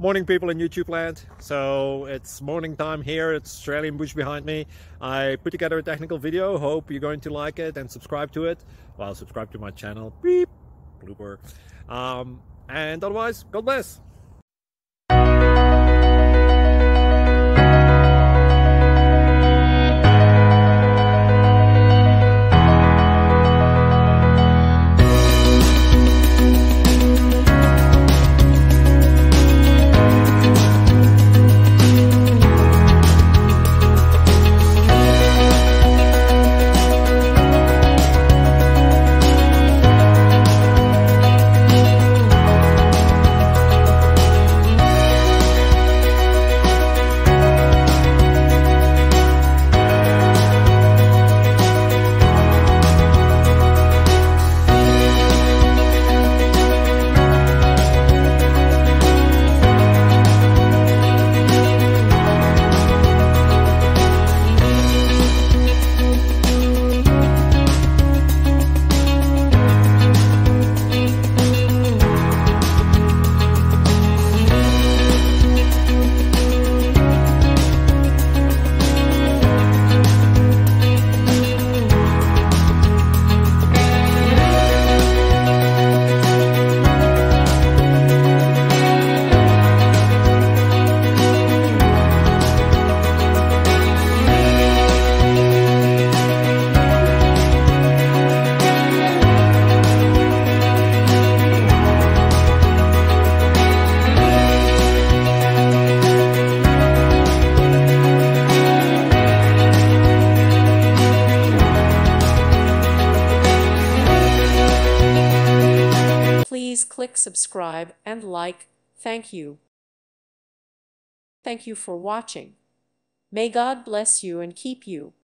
Morning, people in YouTube land. So it's morning time here. It's Australian bush behind me. I put together a technical video. Hope you're going to like it and subscribe to it. Well, subscribe to my channel. Beep. Blooper. And otherwise, God bless. Please click subscribe and like. Thank you. Thank you for watching. May God bless you and keep you.